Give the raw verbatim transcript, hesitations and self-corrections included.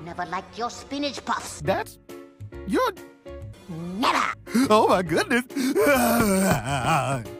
never liked your spinach puffs. That's... you're... Never! Oh, my goodness.